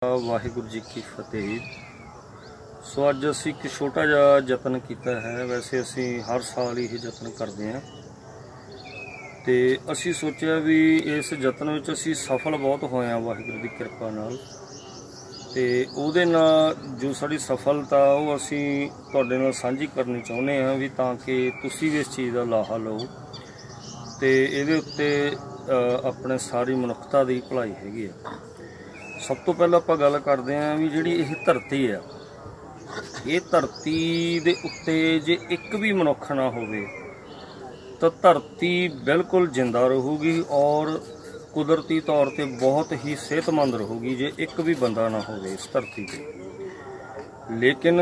वाहिगुरू जी की फतेह। सो अज असी एक छोटा जिहा यतन किया है। वैसे असी हर साल ही यतन करते हैं तो असी सोचा भी इस यतन में असी सफल बहुत होए हैं वाहिगुरू की कृपा नाल। ते उहदे नाल जो साडी सफलता वो असी तुहाडे नाल सांझी करनी चाहुंदे हैं भी ताकि तुसी भी इस चीज़ का लाहा लो तो इहदे उत्ते अपने सारी मनुखता की भलाई हैगी है। सब तो पहले आपां गल करते हैं भी जिहड़ी इह धरती है, ये धरती दे उत्ते जे एक भी मनुख ना होवे तो धरती बिल्कुल जिंदा रहूगी और कुदरती तौर पर बहुत ही सेहतमंद रहूगी जे एक भी बंदा ना होवे इस धरती पर। लेकिन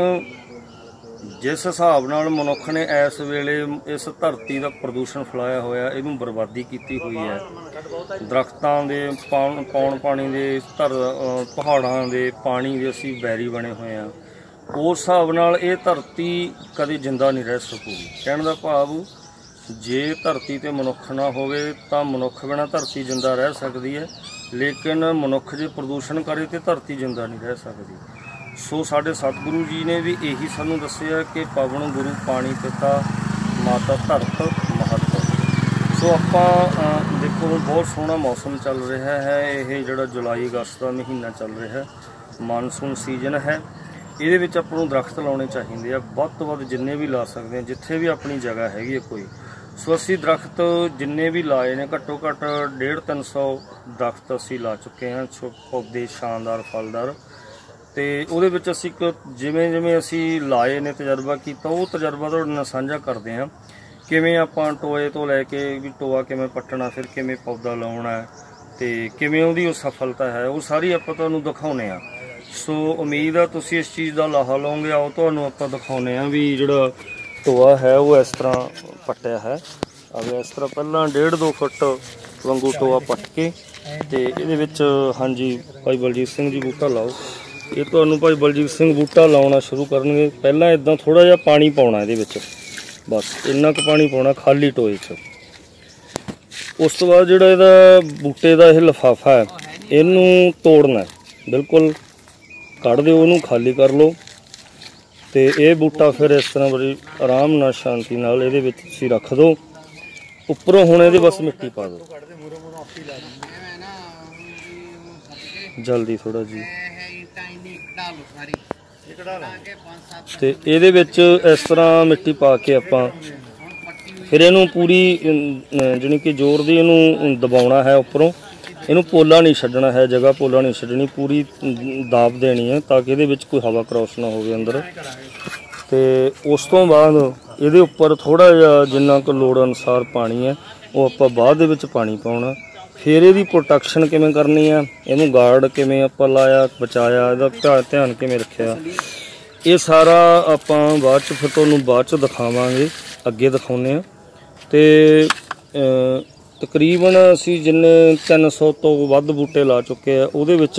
जिस हिसाब नाल मनुख ने इस वेले इस धरती का प्रदूषण फैलाया होया, इहनूं बर्बादी कीती हुई है, दरख्तां दे पौण पानी दे पहाड़ां दे पानी दे असीं बैरी बने हुए हैं, उस हिसाब नाल ये धरती कभी जिंदा नहीं रह सकूगी। कहण दा भाव जे धरती ते मनुख ना होवे तां मनुख बिना धरती जिंदा रह सकदी है, लेकिन मनुख जे प्रदूषण करे तो धरती जिंदा नहीं रह सकती। सो साडे सतगुरु जी ने भी यही सानू दस्सिया कि पवन गुरु पानी पिता माता धरत महत। सो आपां देखो बहुत सोहना मौसम चल रहा है, ये जिहड़ा जुलाई अगस्त का महीना चल रहा है, मानसून सीजन है। ये विच आपां नूं दरख्त लाने चाहिए, वध तो वध जिन्ने भी ला सकते हैं जिथे भी अपनी जगह हैगी कोई। सो असी दरख्त जिन्ने भी लाए ने घट्टो घट्ट 150-300 दरख्त असी ला चुके हैं, पौधे शानदार फलदार। तो उहदे विच असी जिवें जिवें असी लाए ने तजर्बा किया, वो तजर्बा तुहाडे नाल साझा करते हैं किवें आपां टोए तो लैके भी टोआ किवें पट्टना, फिर किवें पौधा लाउणा है ते किवें उहदी सफलता है, वो सारी आपां तुहानूं दिखाउने आ। सो उम्मीद है तुसीं इस चीज़ का लाहा लओगे। आओ तुहानूं आपां दिखाउने आ भी जिहड़ा टोआ है वो इस तरह पट्टिया है। अब इस तरह पहलां 1.5-2 फुट वांगू टोआ पट्ट के ते इहदे विच हाँ जी भाई बलजीत सिंह जी बूटा लाओ। ये तुहानूं भाई बलजीत सिंह बूटा लाउणा शुरू करनगे। पहलां इदां थोड़ा जिहा पानी पाउणा इहदे विच, बस इन्ना क पानी पाउणा खाली टोए च। उस तो बाद जिहड़ा इहदा बूटे दा इह लिफाफा है इहनूं तोड़ना है, बिल्कुल कढ़ दिओ, उहनूं खाली कर लो तो ये बूटा फिर इस तरह बड़ी आराम नाल शांति नाल इहदे विच तुसीं रख दो। उपरों हुण इहदे बस मिट्टी पा दो जल्दी थोड़ा जी, तो ये इस तरह मिट्टी पा के आपां फिर इनू पूरी जानी कि जोर दी इनू दबाउणा है। उपरों इनू पोला नहीं छड्डना है, जगह पोला नहीं छड्डनी, पूरी दाब देनी है ताकि ये कोई हवा क्रॉस ना होवे अंदर। तो उस तो बाद ये उपर थोड़ा जिहा जिन्ना क लोड़ अनुसार पानी है वो आपां बाद दे विच पानी पाउणा। फिर ये प्रोटैक्शन किवें करनी है, इनू गार्ड किवें आपां लाया बचाया, इहदा ध्यान किवें रखिया, ये सारा आपां बाद च फिर तुहानूं बाद च दिखावांगे, अगे दिखाउने आ। ते तकरीबन असी जिन्ने 300 तो वध बूटे ला चुके हैं, उहदे विच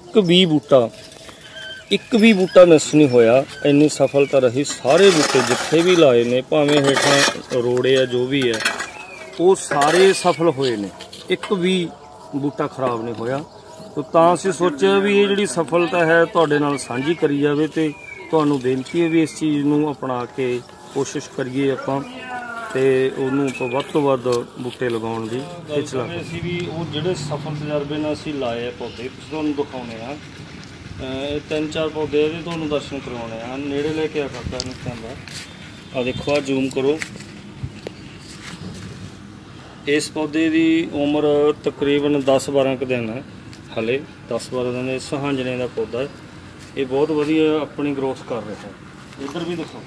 एक भी बूटा मिस नहीं होया। इन्नी सफलता रही, सारे बूटे जिथे भी लाए ने भावें हेठां रोड़े है जो भी है वो सारे सफल होए ने, एक भी बूटा खराब नहीं होया। तो तां असीं सोचिया भी ये जिहड़ी सफलता है तुहाडे नाल साझी करी जावे ते तुहानूं बेनती है भी इस चीज़ नूं अपना के कोशिश करिए आपां ते उहनूं वध तो वध बूटे लगाउण दी खिच ला। असीं भी वो जिहड़े सफल तजर्बे नाल असीं लाए पौधे तुहानूं दिखाउने आ। 3-4 पौधे इहदे तुहानूं दर्शन करवाउने आ। नेड़े लेके आ काका नूं कहंदा आ देखो, आ जूम करो। इस पौधे की उम्र तकरीबन 10-12 दिन है, हले 10-12 दिन। सहांजने का पौधा है, ये बहुत वधिया अपनी ग्रोथ कर रहा है। इधर भी देखो,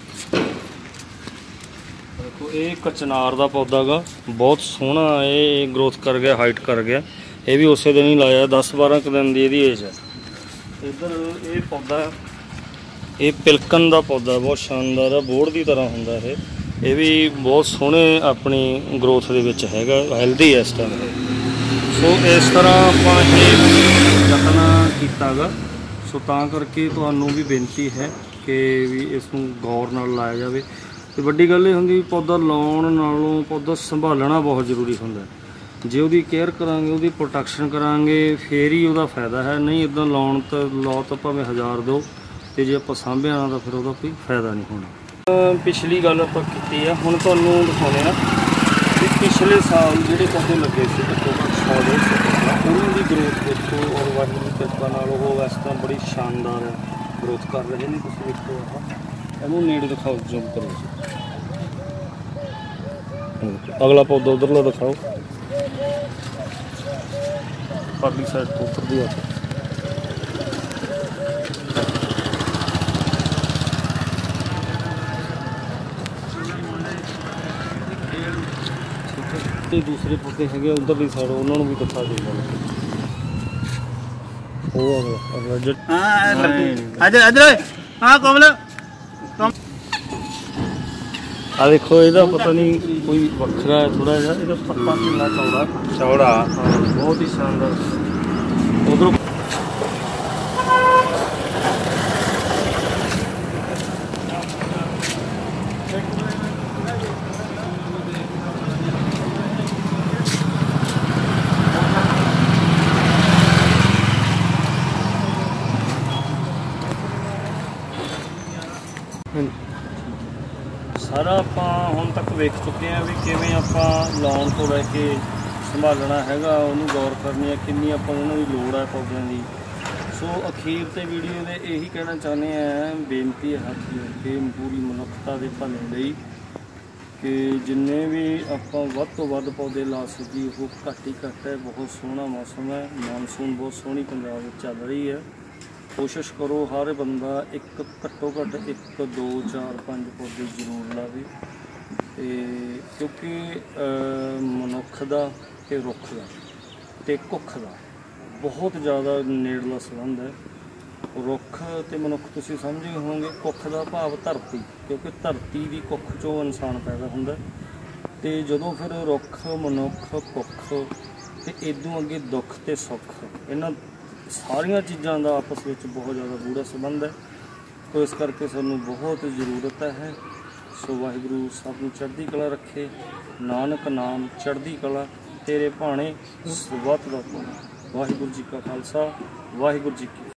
देखो ये कचनार का पौधा गा, बहुत सोहना ये ग्रोथ कर गया, हाइट कर गया। ये भी उस दिन ही लाया, 10-12 दिन की यदी एज है। इधर ये पौधा, ये पिलकन का पौधा बहुत शानदार है, बोर्ड की तरह होंदा है। ये भी बहुत सोहने अपनी ग्रोथ दे विच हैगा, हेल्दी है इस टाइम। सो इस तरह आपां यतन कीता गा। सो तां करके तुहानूं भी बेनती है कि भी इसनूं गौर नाल लाया जाए। तो वड्डी गल ये हुंदी पौधा लाउण नालों पौधा संभालना बहुत जरूरी हुंदा। ਜੇ ਉਹਦੀ ਕੇਅਰ ਕਰਾਂਗੇ, ਉਹਦੀ ਪ੍ਰੋਟੈਕਸ਼ਨ ਕਰਾਂਗੇ, ਫੇਰ ਹੀ ਉਹਦਾ ਫਾਇਦਾ ਹੈ। ਨਹੀਂ ਇੱਦਾਂ ਲਾਉਣ ਤਾਂ ਭਾਵੇਂ 1000 ਦਿਓ, ਤੇ ਜੇ ਆਪਾਂ ਸਾਂਭਿਆ ਨਾ ਤਾਂ ਫਿਰ ਉਹਦਾ ਕੋਈ ਫਾਇਦਾ ਨਹੀਂ ਹੋਣਾ। ਪਿਛਲੀ ਗੱਲ ਆਪਾਂ ਕੀਤੀ ਆ, ਹੁਣ ਤੁਹਾਨੂੰ ਦਿਖਾਉਂਦੇ ਆ ਕਿ ਪਿਛਲੇ ਸਾਲ ਜਿਹੜੇ ਪੌਦੇ ਲੱਗੇ ਸੀ ਘੱਟੋ ਘੱਟ 100-150 ਉਹਨਾਂ ਦੀ ਗਰੋਥ ਦੇਖੋ, ਔਰ ਵਾਹਿਗੁਰੂ ਦੀ ਕਿਰਪਾ ਨਾਲ ਉਹ ਇਸ ਤਰ੍ਹਾਂ ਬੜੀ ਸ਼ਾਨਦਾਰ ਗਰੋਥ ਕਰ ਰਹੇ ਨੇ। ਤੁਸੀਂ ਦੇਖੋ ਇਹਨੂੰ ਨੇੜੇ ਦਿਖਾਓ, ਜ਼ੂਮ ਕਰੋ, ਅਗਲਾ ਪੌਦਾ ਉਧਰਲਾ ਦਿਖਾਓ, ਪਰਲੀ ਸਾਈਡ ਤੋਂ ਉੱਪਰਦੀ ਆ ਤੇ ਦੂਸਰੇ ਪੌਦੇ ਹੈਗੇ ਉਧਰਲੀ ਸਾਈਡ, ਉਹਨਾਂ ਨੂੰ ਵੀ ਦਿਖਾ ਦਿਓ। ਉਹ ਆ ਦੇਖੋ, ਇਹਦਾ ਪਤਾ ਨਹੀਂ ਕੋਈ ਵੱਖਰਾ ਥੋੜਾ ਜਿਹਾ, ਇਹਦਾ ਪੱਤਾ ਕਿੰਨਾ ਚੌੜਾ ਹਾਂ, ਬਹੁਤ ਹੀ ਸ਼ਾਨਦਾਰ। ਉਧਰੋਂ ਸਾਰਾ ਆਪਾਂ ਹੁਣ ਤੱਕ ਵੇਖ ਚੁੱਕੇ ਹਾਂ ਵੀ ਕਿਵੇਂ ਆਪਾਂ ਲਾਉਣ ਤੋਂ ਲੈ ਕੇ ਸੰਭਾਲਣਾ ਹੈਗਾ, ਉਹਨੂੰ ਗੌਰ ਕਰਨੀ ਹੈ, ਕਿੰਨੀ ਆਪਾਂ ਉਹਨਾਂ ਦੀ ਲੋੜ ਹੈ ਪੌਦਿਆਂ ਦੀ। ਸੋ ਅਖੀਰ ਤੇ ਵੀਡੀਓ ਦੇ ਇਹੀ ਕਹਿਣਾ ਚਾਹੁੰਦੇ ਹਾਂ, ਬੇਨਤੀ ਹੈ ਹੱਥ ਜੋੜ ਕੇ ਪੂਰੀ ਮਨੁੱਖਤਾ ਦੇ ਭਲੇ ਲਈ, ਕਿ ਜਿੰਨੇ ਵੀ ਆਪਾਂ ਵੱਧ ਤੋਂ ਵੱਧ ਪੌਦੇ ਲਾ ਸਕੀਏ ਉਹ ਘੱਟ ਹੀ ਘੱਟ ਹੈ। ਬਹੁਤ ਸੋਹਣਾ ਮੌਸਮ ਹੈ, ਮਾਨਸੂਨ ਬਹੁਤ ਸੋਹਣੀ ਪੰਜਾਬ ਵਿੱਚ ਚੱਲ ਰਹੀ ਹੈ। ਕੋਸ਼ਿਸ਼ ਕਰੋ ਹਰ ਬੰਦਾ ਇੱਕ ਘੱਟੋ ਘੱਟ 1 2 4 5 ਪੌਦੇ ਜ਼ਰੂਰ ਲਾਵੇ, ਤੇ ਕਿਉਂਕਿ ਮਨੁੱਖ ਦਾ ਅਤੇ ਰੁੱਖ ਦਾ ਅਤੇ ਕੁੱਖ ਦਾ ਬਹੁਤ ਜ਼ਿਆਦਾ ਨੇੜਲਾ ਸੰਬੰਧ ਹੈ। ਰੁੱਖ ਅਤੇ ਮਨੁੱਖ ਤੁਸੀਂ ਸਮਝੇ ਹੋਵੋਗੇ, ਕੁੱਖ ਦਾ ਭਾਵ ਧਰਤੀ, ਕਿਉਂਕਿ ਧਰਤੀ ਦੀ ਕੁੱਖ 'ਚੋਂ ਇਨਸਾਨ ਪੈਦਾ ਹੁੰਦਾ, ਅਤੇ ਜਦੋਂ ਫਿਰ ਰੁੱਖ, ਮਨੁੱਖ, ਕੁੱਖ ਅਤੇ ਇੱਦੋਂ ਅੱਗੇ ਦੁੱਖ ਅਤੇ ਸੁੱਖ, ਇਹਨਾਂ ਸਾਰੀਆਂ ਚੀਜ਼ਾਂ ਦਾ ਆਪਸ ਵਿੱਚ ਬਹੁਤ ਜ਼ਿਆਦਾ ਗੂੜਾ ਸੰਬੰਧ ਹੈ। ਸੋ ਇਸ ਕਰਕੇ ਸਾਨੂੰ ਬਹੁਤ ਜ਼ਰੂਰਤ ਹੈ। ਸੋ ਵਾਹਿਗੁਰੂ ਸਭ ਨੂੰ ਚੜ੍ਹਦੀ ਕਲਾ ਰੱਖੇ। ਨਾਨਕ ਨਾਮ ਚੜ੍ਹਦੀ ਕਲਾ ਤੇਰੇ ਭਾਣੇ ਸਵਤ ਦਾ। ਵਾਹਿਗੁਰੂ ਜੀ ਕਾ ਖਾਲਸਾ, ਵਾਹਿਗੁਰੂ ਜੀ ਕੀ